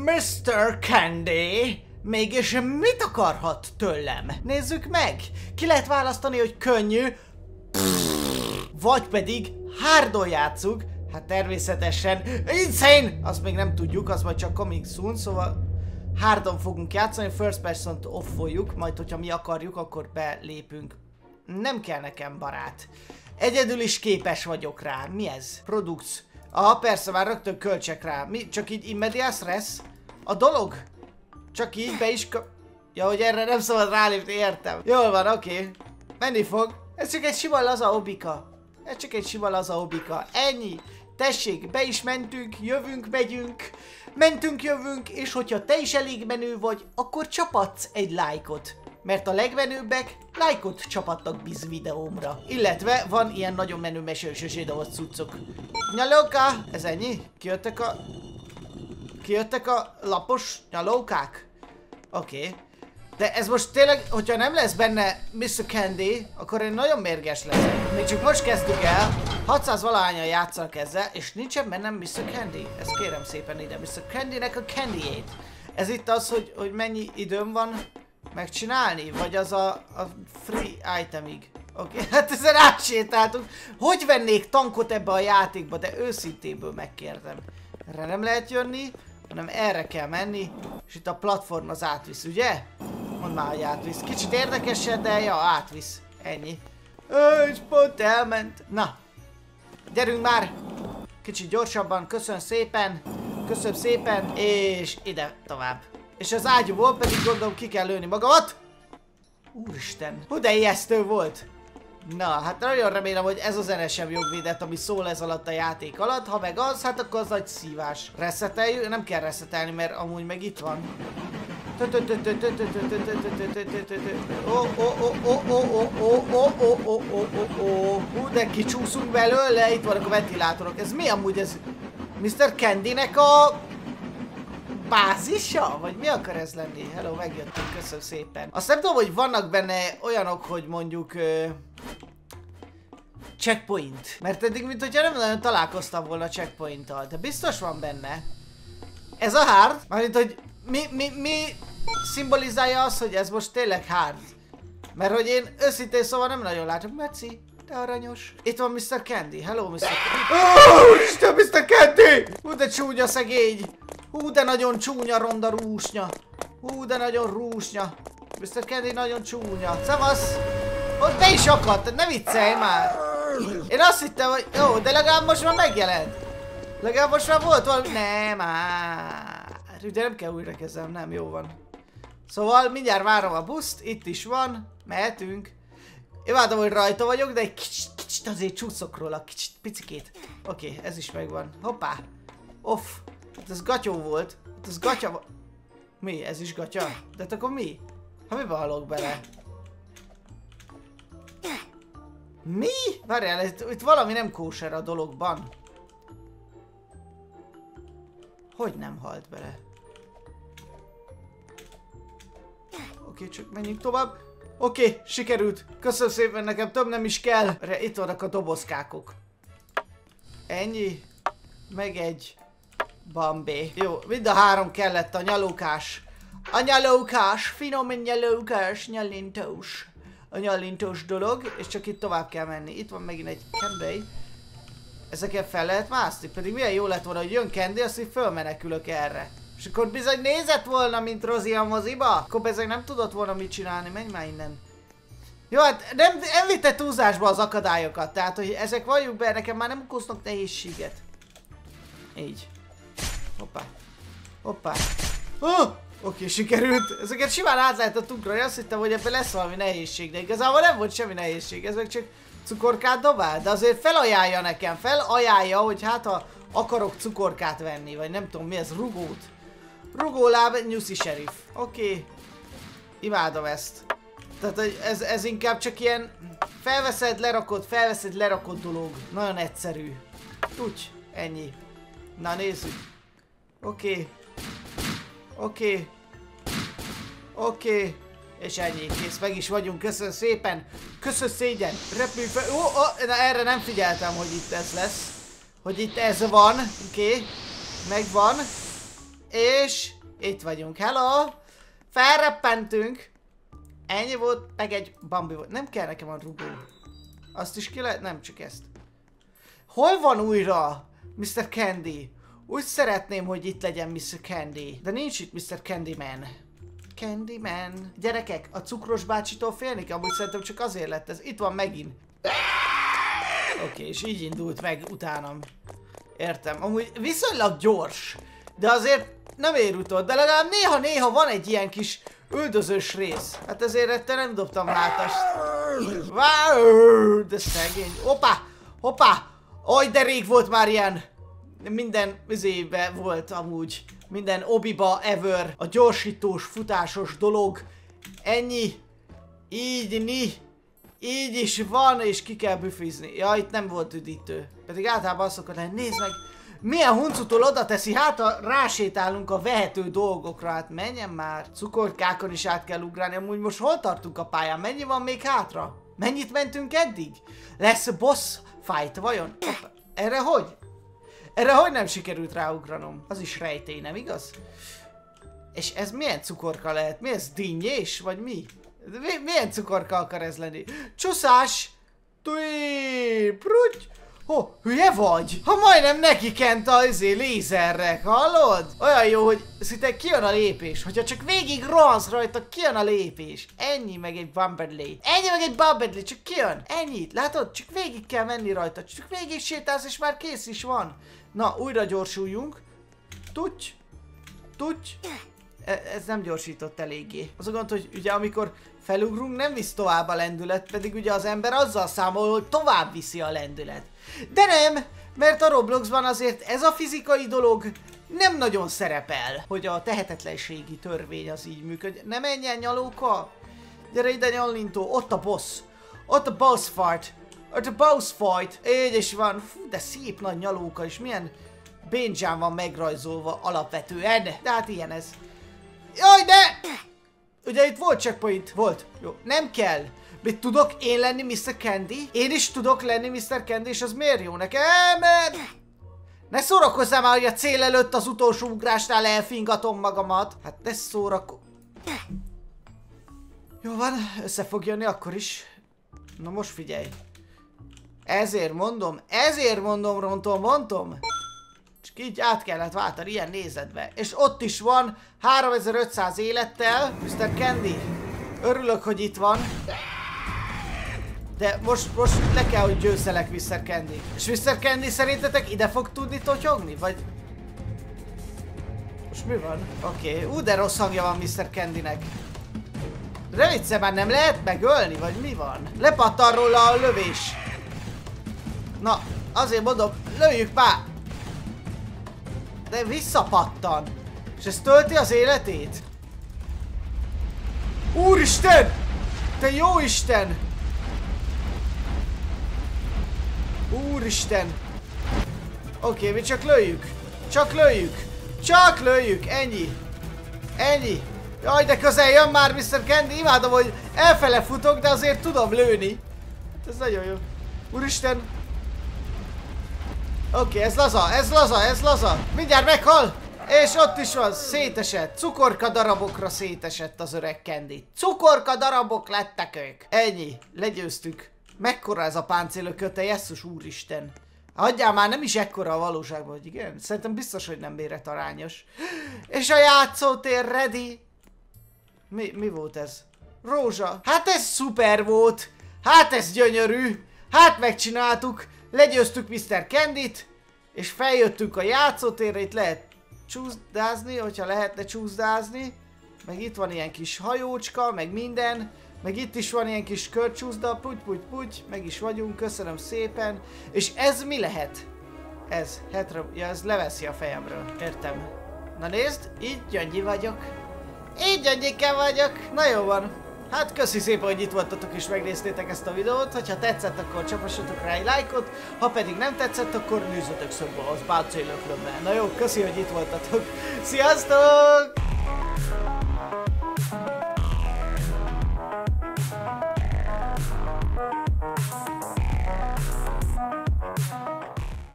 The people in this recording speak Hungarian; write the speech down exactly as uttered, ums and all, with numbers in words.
miszter Candy, mégis mit akarhat tőlem? Nézzük meg! Ki lehet választani, hogy könnyű, vagy pedig hardon játszunk. Hát természetesen insane! Azt még nem tudjuk, az majd csak coming soon, szóval hardon fogunk játszani, first person offoljuk, majd hogyha mi akarjuk, akkor belépünk. Nem kell nekem, barát. Egyedül is képes vagyok rá. Mi ez? Products. Aha, persze, már rögtön költsek rá. Mi? Csak így immediate res? A dolog? Csak így be is... Ja, hogy erre nem szabad rálépni, értem. Jól van, oké. Okay. Menni fog. Ez csak egy sima laza obika. Ez csak egy sima laza obika. Ennyi. Tessék, be is mentünk, jövünk, megyünk. Mentünk, jövünk, és hogyha te is elég menő vagy, akkor csapatsz egy lájkot. Mert a legmenőbbek lájkot csapattak biz videómra. Illetve van ilyen nagyon menő mesősös videós cuccok. Nyalóka! Ez ennyi? Kijöttek a... Kijöttek a lapos nyalókák? Oké. Okay. De ez most tényleg, hogyha nem lesz benne miszter Candy, akkor én nagyon mérges leszek. Még csak most kezdtük el, hatszáz valahányan játszanak ezzel, és nincsen bennem miszter Candy. Ezt kérem szépen ide, miszter Candynek a candyjét. Ez itt az, hogy, hogy mennyi időm van megcsinálni? Vagy az a, a free itemig? Oké, okay. Hát ezen átsétáltunk. Hogy vennék tankot ebbe a játékba, de őszintéből megkérdem. Erre nem lehet jönni, hanem erre kell menni, és itt a platform az átvisz, ugye? Mondd már, hogy átvisz. Kicsit érdekesebb, de ja, átvisz. Ennyi. Ö, és pont elment. Na, gyerünk már. Kicsit gyorsabban, köszönöm szépen. Köszönöm szépen, és ide tovább. És az ágyúból pedig gondolom ki kell lőni magamat. Úristen, hú de ijesztő volt. Na, hát nagyon remélem, hogy ez a zene sem jogvédett, ami szól ez alatt a játék alatt. Ha meg az, hát akkor az nagy szívás. Reszeteljük? Nem kell reszetelni, mert amúgy meg itt van. Hú, de kicsúszunk belőle, itt vannak a ventilátorok. Ez mi amúgy ez? miszter Candynek a... bázisa? Vagy mi akar ez lenni? Hello, megjöttünk, köszönöm szépen. Azt nem tudom, hogy vannak benne olyanok, hogy mondjuk... Uh, checkpoint. Mert eddig, mint hogyha nem nagyon találkoztam volna checkpointtal. De biztos van benne. Ez a hard? Mármint, hogy mi, mi, mi szimbolizálja azt, hogy ez most tényleg hard. Mert hogy én őszintén szóval nem nagyon látok. Meci, de aranyos. Itt van miszter Candy. Hello, miszter Candy. Oh, Isten, miszter Candy! Hú, de csúnya szegény. Hú, de nagyon csúnya ronda rúsnya. Hú, de nagyon rúsnya. miszter Candy nagyon csúnya. Szevasz! Ott be is akadt, ne viccelj már! Én azt hittem, hogy jó, de legalább most már megjelent. Legalább most már volt valami... Nem, már. Ugye nem kell újra kezdem, nem, jó van. Szóval mindjárt várom a buszt, itt is van, mehetünk. Imádom, hogy rajta vagyok, de egy kicsit, kicsit azért csúszok róla, kicsit, picikét. Oké, okay, ez is megvan. Hoppá! Off! Hát ez gatyó volt. Hát ez gatya... Mi? Ez is gatya? De hát akkor mi? Ha mibe halok bele? Mi? Várjál, itt, itt valami nem kóser a dologban. Hogy nem halt bele? Oké, okay, csak menjünk tovább. Oké, okay, sikerült. Köszönöm szépen, nekem több nem is kell. Itt vannak a dobozkákok. Ennyi. Meg egy. Bambé. Jó, mind a három kellett a nyalókás. A nyalókás, finom nyalókás, nyalintós. A nyalintós dolog, és csak itt tovább kell menni. Itt van megint egy Candy. Ezeket fel lehet mászni, pedig milyen jó lett volna, hogy jön Candy, azt így fölmenekülök erre. És akkor bizony nézett volna, mint Rozi a moziba. Akkor bizony nem tudott volna mit csinálni, menj már innen. Jó, hát nem, nem vitte túlzásba az akadályokat, tehát hogy ezek valljuk be, nekem már nem okoznak nehézséget. Így. Hoppá. Hoppá. Oh! Oké, okay, sikerült. Ezeket simán át lehetett ugrani, azt hittem, hogy ebben lesz valami nehézség, de igazából nem volt semmi nehézség, ez meg csak cukorkát dobál, de azért felajánlja nekem, felajánlja, hogy hát ha akarok cukorkát venni, vagy nem tudom mi ez, rugót. Rugóláb, nyuszi sheriff. Oké. Okay. Imádom ezt. Tehát ez, ez inkább csak ilyen felveszed, lerakod, felveszed, lerakod dolog. Nagyon egyszerű. Úgy, ennyi. Na nézzük. Oké. Okay. Oké. Okay. Oké. Okay. És ennyi, kész, meg is vagyunk, köszönöm szépen. Köszönöm szégyen, repülj fel. Ó, ó, na erre nem figyeltem, hogy itt ez lesz. Hogy itt ez van, oké. Okay. Megvan. És Itt vagyunk, hello! Felreppentünk! Ennyi volt, meg egy bambi volt. Nem kell nekem a rugó. Azt is ki lehet? Nem, csak ezt. Hol van újra miszter Candy? Úgy szeretném, hogy itt legyen miszter Candy. De nincs itt miszter Candyman. Candyman. Gyerekek, a cukros bácsitól félni? Amúgy szerintem csak azért lett ez. Itt van megint. Oké, okay, és így indult meg utánam. Értem. Amúgy viszonylag gyors. De azért nem ér utol. De legalább néha-néha van egy ilyen kis üldözős rész. Hát ezért ettől nem dobtam hátast. Wow, de szegény. Hoppá! Hoppá! Oj, de rég volt már ilyen. Minden üzébe volt amúgy. Minden obiba ever. A gyorsítós, futásos dolog. Ennyi. Így, ni. Így is van, és ki kell büfizni. Ja, itt nem volt üdítő. Pedig általában azt szokott lenni. Nézd meg! Milyen huncutól oda teszi, hát ha rásétálunk a vehető dolgokra, hát menjen már. Cukorkákon is át kell ugrálni, amúgy most hol tartunk a pályán? Mennyi van még hátra? Mennyit mentünk eddig? Lesz boss fight, vajon? Hoppá. Erre hogy? Erre hogy nem sikerült ráugranom? Az is rejtély, nem igaz? És ez milyen cukorka lehet? Mi ez? Dinnyés? Vagy mi? mi? Milyen cukorka akar ez lenni? Csúszás! Tui! Pruty! Oh, hülye vagy? Ha majdnem neki kent a izé lézerre, hallod? Olyan jó, hogy szinte kijön a lépés. Hogyha csak végig rohansz rajta, kijön a lépés. Ennyi meg egy Bumberley. Ennyi meg egy Bumberley, csak kijön. Ennyit, látod? Csak végig kell menni rajta. Csak végig sétálsz és már kész is van. Na, újra gyorsuljunk. Tuty. Tuty. Ez nem gyorsított eléggé. Az a gond, hogy ugye amikor felugrunk, nem visz tovább a lendület, pedig ugye az ember azzal számol, hogy tovább viszi a lendület. De nem, mert a Robloxban azért ez a fizikai dolog nem nagyon szerepel, hogy a tehetetlenségi törvény az így működik. Nem menjen, nyalóka! Gyere ide, nyallintó, ott a boss. Ott a boss fight. Ott a boss fight. Így is van. Fú, de szép nagy nyalóka, és milyen bénzsán van megrajzolva alapvetően. De hát ilyen ez. Jaj, de! Ugye itt volt checkpoint? Volt. Jó, nem kell. Mit tudok én lenni miszter Candy? Én is tudok lenni miszter Candy, és az miért jó nekem? Ne szórakozzál már, hogy a cél előtt az utolsó ugrásnál elfingatom magamat. Hát ne szórakozz. Jó van, össze fog jönni akkor is. Na most figyelj. Ezért mondom, ezért mondom, rontom, mondom. Csak így át kellett váltani ilyen nézetbe. És ott is van háromezer-ötszáz élettel miszter Candy. Örülök, hogy itt van. De most, most le kell, hogy győzzelek miszter Candy. És miszter Candy szerintetek ide fog tudni totyogni? Vagy... Most mi van? Oké, okay. Ú, de rossz hangja van miszter Candynek. De vicce, már nem lehet megölni? Vagy mi van? Lepattan róla a lövés. Na, azért mondom, lőjük már! De visszapattan. És ez tölti az életét? Úristen! Te jó Isten! Úristen! Oké, okay, mi csak lőjük. Csak lőjük. Csak lőjük. Ennyi. Ennyi. Jaj, de közel jön már miszter Candy. Imádom, hogy elfele futok, de azért tudom lőni. Ez nagyon jó. Úristen! Oké, okay, ez laza, ez laza, ez laza. Mindjárt meghal. És ott is van, szétesett. Cukorka darabokra szétesett az öreg Candy. Cukorka darabok lettek ők. Ennyi, legyőztük. Mekkora ez a páncélököte, jesszus úristen. Hagyjál már, nem is ekkora a valóságban, hogy igen. Szerintem biztos, hogy nem méretarányos. És a játszótér ready. Mi, mi volt ez? Rózsa. Hát ez szuper volt. Hát ez gyönyörű. Hát megcsináltuk. Legyőztük miszter Candyt. És feljöttünk a játszótérre, itt lehet csúszdázni, hogyha lehetne csúszdázni. Meg itt van ilyen kis hajócska, meg minden. Meg itt is van ilyen kis körcsúszda, puty, puty, puty, meg is vagyunk, köszönöm szépen. És ez mi lehet? Ez, hetra, ja, ez leveszi a fejemről, értem. Na nézd, így gyöngyi vagyok. Így gyöngyike vagyok, na jó van. Hát köszi szépen, hogy itt voltatok és megnéztétek ezt a videót. Hogyha tetszett, akkor csapassatok rá egy lájkot. Ha pedig nem tetszett, akkor nézzetek szögből az páncélöklömmel. Na jó, köszi, hogy itt voltatok. Sziasztok!